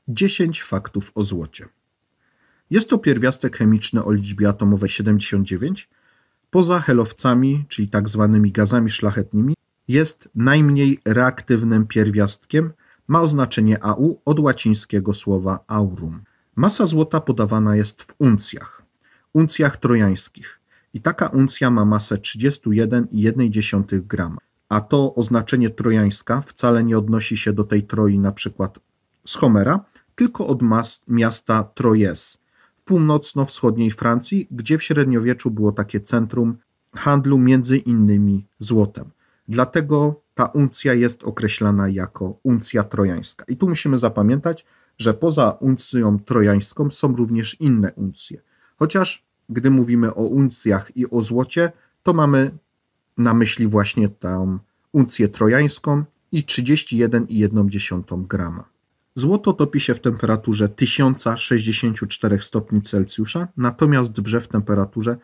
10 faktów o złocie. Jest to pierwiastek chemiczny o liczbie atomowej 79. Poza helowcami, czyli tak zwanymi gazami szlachetnymi, jest najmniej reaktywnym pierwiastkiem. Ma oznaczenie Au od łacińskiego słowa aurum. Masa złota podawana jest w uncjach trojańskich. I taka uncja ma masę 31,1 grama. A to oznaczenie trojańska wcale nie odnosi się do tej Troi na przykład z Homera, tylko od miasta Troyes w północno-wschodniej Francji, gdzie w średniowieczu było takie centrum handlu między innymi złotem. Dlatego ta uncja jest określana jako uncja trojańska. I tu musimy zapamiętać, że poza uncją trojańską są również inne uncje. Chociaż gdy mówimy o uncjach i o złocie, to mamy na myśli właśnie tę uncję trojańską i 31,1 grama. Złoto topi się w temperaturze 1064 stopni Celsjusza, natomiast wrze w temperaturze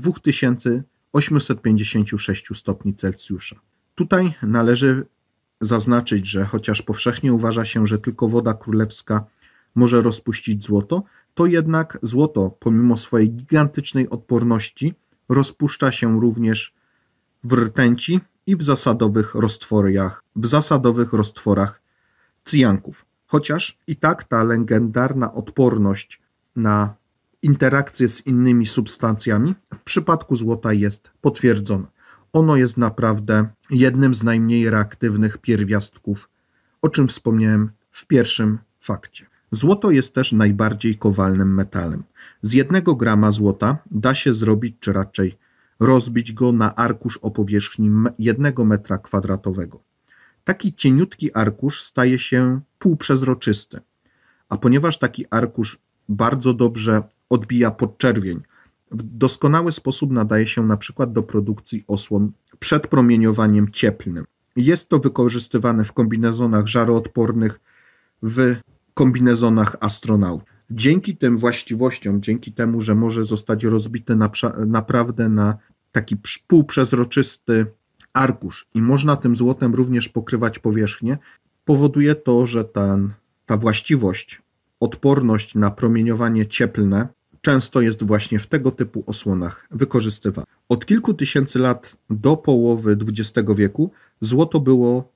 2856 stopni Celsjusza. Tutaj należy zaznaczyć, że chociaż powszechnie uważa się, że tylko woda królewska może rozpuścić złoto, to jednak złoto, pomimo swojej gigantycznej odporności, rozpuszcza się również w rtęci i w zasadowych roztworach cyjanków. Chociaż i tak ta legendarna odporność na interakcje z innymi substancjami w przypadku złota jest potwierdzona. Ono jest naprawdę jednym z najmniej reaktywnych pierwiastków, o czym wspomniałem w pierwszym fakcie. Złoto jest też najbardziej kowalnym metalem. Z 1 grama złota da się zrobić, czy raczej rozbić go na arkusz o powierzchni 1 metra kwadratowego. Taki cieniutki arkusz staje się półprzezroczysty, a ponieważ taki arkusz bardzo dobrze odbija podczerwień, w doskonały sposób nadaje się na przykład do produkcji osłon przed promieniowaniem cieplnym. Jest to wykorzystywane w kombinezonach żaroodpornych, w kombinezonach astronautów. Dzięki tym właściwościom, dzięki temu, że może zostać rozbity naprawdę na taki półprzezroczysty arkusz i można tym złotem również pokrywać powierzchnię, powoduje to, że ta właściwość, odporność na promieniowanie cieplne często jest właśnie w tego typu osłonach wykorzystywana. Od kilku tysięcy lat do połowy XX wieku złoto było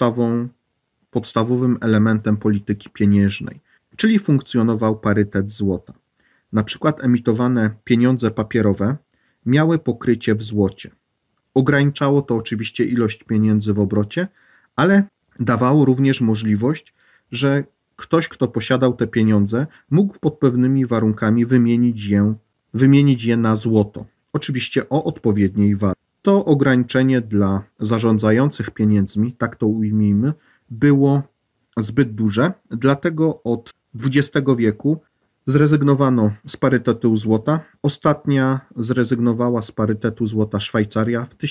podstawowym elementem polityki pieniężnej, czyli funkcjonował parytet złota. Na przykład emitowane pieniądze papierowe miały pokrycie w złocie. Ograniczało to oczywiście ilość pieniędzy w obrocie, ale dawało również możliwość, że ktoś, kto posiadał te pieniądze, mógł pod pewnymi warunkami wymienić je na złoto. Oczywiście o odpowiedniej wartości. To ograniczenie dla zarządzających pieniędzmi, tak to ujmijmy, było zbyt duże, dlatego od XX wieku zrezygnowano z parytetu złota. Ostatnia zrezygnowała z parytetu złota Szwajcaria w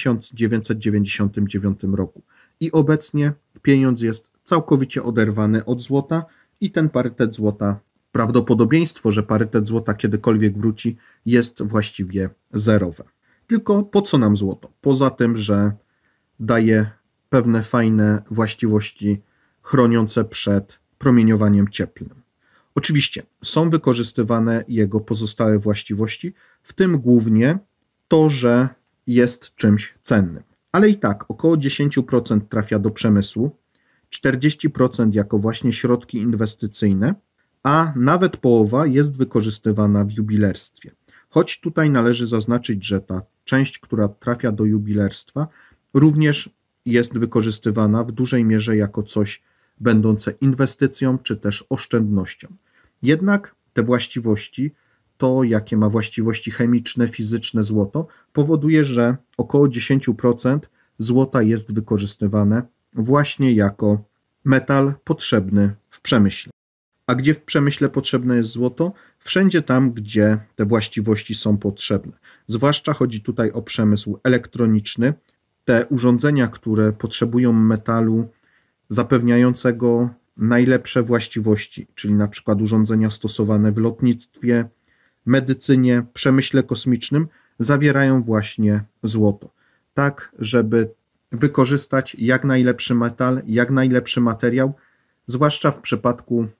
1999 roku. I obecnie pieniądz jest całkowicie oderwany od złota i ten parytet złota, prawdopodobieństwo, że parytet złota kiedykolwiek wróci, jest właściwie zerowe. Tylko po co nam złoto? Poza tym, że daje pewne fajne właściwości chroniące przed promieniowaniem cieplnym. Oczywiście są wykorzystywane jego pozostałe właściwości, w tym głównie to, że jest czymś cennym. Ale i tak około 10% trafia do przemysłu, 40% jako właśnie środki inwestycyjne, a nawet połowa jest wykorzystywana w jubilerstwie. Choć tutaj należy zaznaczyć, że ta część, która trafia do jubilerstwa, również jest wykorzystywana w dużej mierze jako coś będące inwestycją czy też oszczędnością. Jednak te właściwości, to jakie ma właściwości chemiczne, fizyczne złoto, powoduje, że około 10% złota jest wykorzystywane właśnie jako metal potrzebny w przemyśle. A gdzie w przemyśle potrzebne jest złoto? Wszędzie tam, gdzie te właściwości są potrzebne. Zwłaszcza chodzi tutaj o przemysł elektroniczny. Te urządzenia, które potrzebują metalu zapewniającego najlepsze właściwości, czyli na przykład urządzenia stosowane w lotnictwie, medycynie, przemyśle kosmicznym, zawierają właśnie złoto. Tak, żeby wykorzystać jak najlepszy metal, jak najlepszy materiał, zwłaszcza w przypadku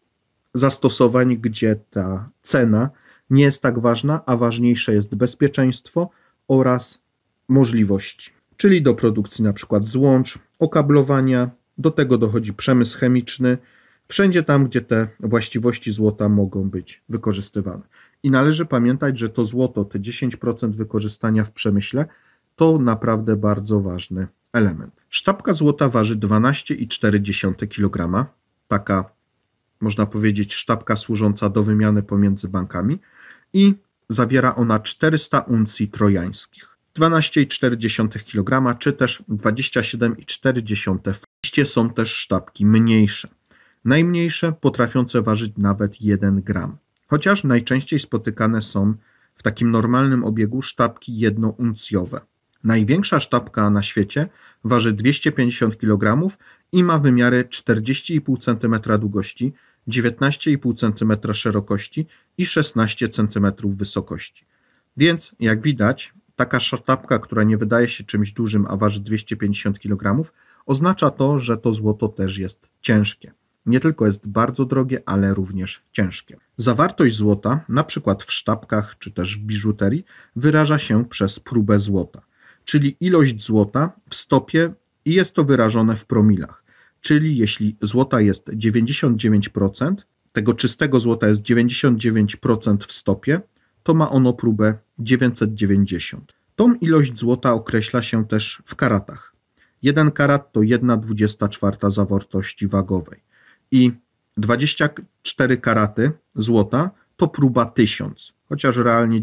zastosowań, gdzie ta cena nie jest tak ważna, a ważniejsze jest bezpieczeństwo oraz możliwości. Czyli do produkcji na przykład złącz, okablowania, do tego dochodzi przemysł chemiczny, wszędzie tam, gdzie te właściwości złota mogą być wykorzystywane. I należy pamiętać, że to złoto, te 10% wykorzystania w przemyśle, to naprawdę bardzo ważny element. Sztabka złota waży 12,4 kg, taka można powiedzieć sztabka służąca do wymiany pomiędzy bankami i zawiera ona 400 uncji trojańskich. 12,4 kg czy też 27,4. Oczywiście są też sztabki mniejsze. Najmniejsze potrafiące ważyć nawet 1 gram. Chociaż najczęściej spotykane są w takim normalnym obiegu sztabki jednouncjowe. Największa sztabka na świecie waży 250 kg i ma wymiary 40,5 cm długości, 19,5 cm szerokości i 16 cm wysokości. Więc jak widać, taka sztabka, która nie wydaje się czymś dużym, a waży 250 kg, oznacza to, że to złoto też jest ciężkie. Nie tylko jest bardzo drogie, ale również ciężkie. Zawartość złota, na przykład w sztabkach czy też w biżuterii, wyraża się przez próbę złota, czyli ilość złota w stopie i jest to wyrażone w promilach. Czyli jeśli złota jest 99%, tego czystego złota jest 99% w stopie, to ma ono próbę 990. Tą ilość złota określa się też w karatach. 1 karat to 1/24 zawartości wagowej i 24 karaty złota to próba 1000, chociaż realnie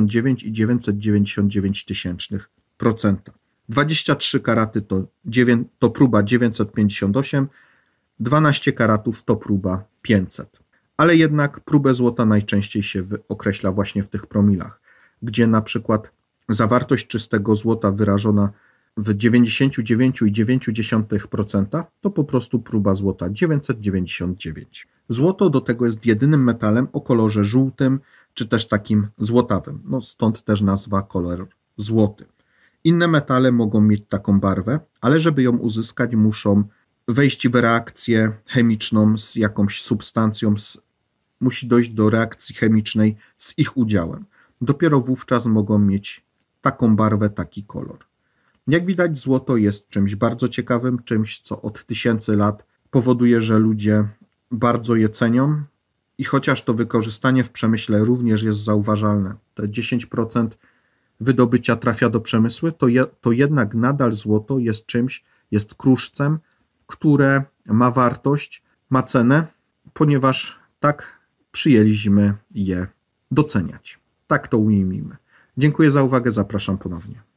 99,999%. 23 karaty to próba 958, 12 karatów to próba 500. Ale jednak próbę złota najczęściej się określa właśnie w tych promilach, gdzie na przykład zawartość czystego złota wyrażona w 99,9% to po prostu próba złota 999. Złoto do tego jest jedynym metalem o kolorze żółtym, czy też takim złotawym, no stąd też nazwa kolor złoty. Inne metale mogą mieć taką barwę, ale żeby ją uzyskać, muszą wejść w reakcję chemiczną z jakąś substancją, musi dojść do reakcji chemicznej z ich udziałem. Dopiero wówczas mogą mieć taką barwę, taki kolor. Jak widać, złoto jest czymś bardzo ciekawym, czymś, co od tysięcy lat powoduje, że ludzie bardzo je cenią i chociaż to wykorzystanie w przemyśle również jest zauważalne, te 10% wydobycia trafia do przemysłu, to jednak nadal złoto jest czymś, jest kruszcem, które ma wartość, ma cenę, ponieważ tak przyjęliśmy je doceniać. Tak to ujmijmy. Dziękuję za uwagę, zapraszam ponownie.